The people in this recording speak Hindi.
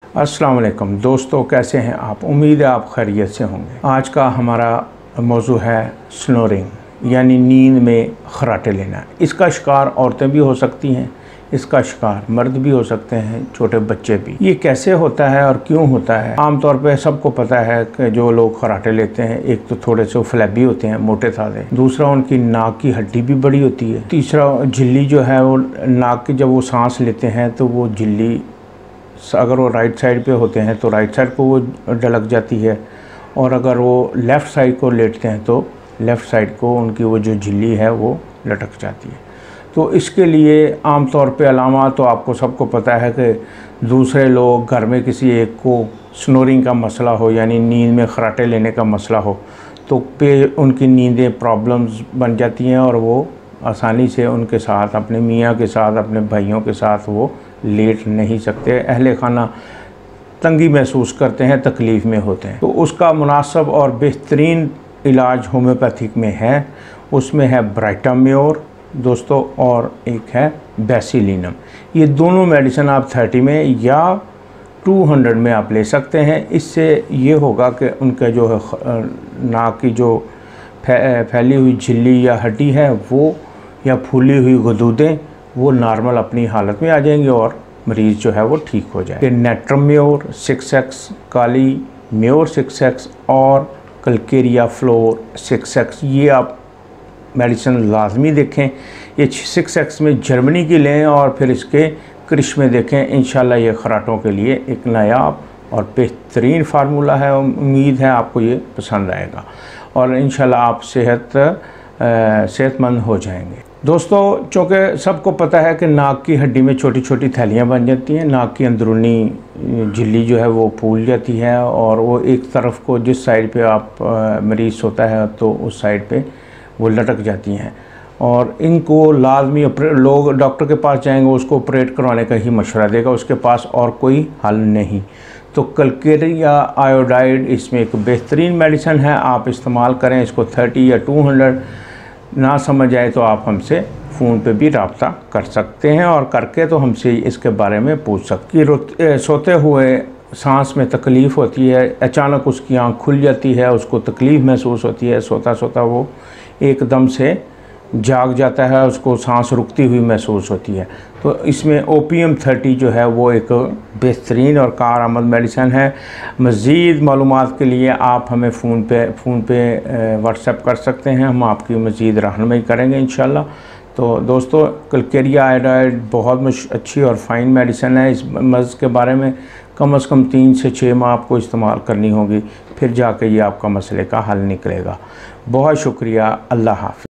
अस्सलाम वालेकुम दोस्तों, कैसे हैं आप? उम्मीद है आप खैरियत से होंगे। आज का हमारा मौजू है स्नोरिंग, यानी नींद में खर्राटे लेना। इसका शिकार औरतें भी हो सकती हैं, इसका शिकार मर्द भी हो सकते हैं, छोटे बच्चे भी। ये कैसे होता है और क्यों होता है? आमतौर पे सबको पता है कि जो लोग खर्राटे लेते हैं, एक तो थोड़े से फ्लैबी होते हैं, मोटे ताजे। दूसरा, उनकी नाक की हड्डी भी बड़ी होती है। तीसरा, झिल्ली जो है वो नाक की, जब वो सांस लेते हैं तो वो झिल्ली, अगर वो राइट साइड पे होते हैं तो राइट साइड को वो ढलक जाती है, और अगर वो लेफ़्ट साइड को लेटते हैं तो लेफ़्ट साइड को उनकी वो जो झिल्ली है वो लटक जाती है। तो इसके लिए आमतौर पे अलामा तो आपको सबको पता है कि दूसरे लोग घर में किसी एक को स्नोरिंग का मसला हो, यानी नींद में खर्राटे लेने का मसला हो, तो पे उनकी नींदें प्रॉब्लम्स बन जाती हैं और वो आसानी से उनके साथ, अपने मियाँ के साथ, अपने भाइयों के साथ वो लेट नहीं सकते। अहले खाना तंगी महसूस करते हैं, तकलीफ़ में होते हैं। तो उसका मुनासिब और बेहतरीन इलाज होम्योपैथिक में है। उसमें है ब्राइटाम्योर दोस्तों, और एक है बेसिलिनम। ये दोनों मेडिसिन आप 30 में या 200 में आप ले सकते हैं। इससे ये होगा कि उनका जो है नाक की जो फैली हुई झिल्ली या हड्डी है वो, या फूली हुई गदूदें, वो नॉर्मल अपनी हालत में आ जाएंगे और मरीज़ जो है वो ठीक हो जाए। नेट्रम्योर 6X, काली म्योर 6X और कल्केरिया फ्लोर 6X, ये आप मेडिसिन लाजमी देखें। ये 6X में जर्मनी की लें और फिर इसके क्रिश में देखें। इंशाल्लाह ये खर्राटों के लिए एक नायाब और बेहतरीन फार्मूला है। उम्मीद है आपको ये पसंद आएगा और इंशाल्लाह आप सेहतमंद हो जाएंगे। दोस्तों, चूँकि सबको पता है कि नाक की हड्डी में छोटी छोटी थैलियाँ बन जाती हैं, नाक की अंदरूनी झिल्ली जो है वो फूल जाती है, और वो एक तरफ को, जिस साइड पे आप मरीज़ सोता है तो उस साइड पे वो लटक जाती हैं, और इनको लाजमी लोग डॉक्टर के पास जाएंगे, उसको ऑपरेट करवाने का ही मशवरा देगा, उसके पास और कोई हल नहीं। तो कल्केरिया आयोडाइड इसमें एक बेहतरीन मेडिसिन है, आप इस्तेमाल करें इसको। 30 या 200 ना समझ आए तो आप हमसे फ़ोन पे भी रब्ता कर सकते हैं, और करके तो हमसे इसके बारे में पूछ सकते हैं। सोते हुए सांस में तकलीफ़ होती है, अचानक उसकी आँख खुल जाती है, उसको तकलीफ़ महसूस होती है, सोता सोता वो एकदम से जाग जाता है, उसको सांस रुकती हुई महसूस होती है। तो इसमें ओपीएम 30 जो है वो एक बेहतरीन और कारआमद मेडिसिन है। मज़ीद मालूमात के लिए आप हमें फ़ोन पे व्हाट्सएप कर सकते हैं, हम आपकी मज़ीद रहनुमाई करेंगे इंशाल्लाह। तो दोस्तों, कल्केरिया आयोडाइड बहुत अच्छी और फ़ाइन मेडिसिन है। इस मर्ज़ के बारे में कम से कम 3 से 6 माह आपको इस्तेमाल करनी होगी, फिर जाके ये आपका मसले का हल निकलेगा। बहुत शुक्रिया। अल्लाह हाफ़िज़।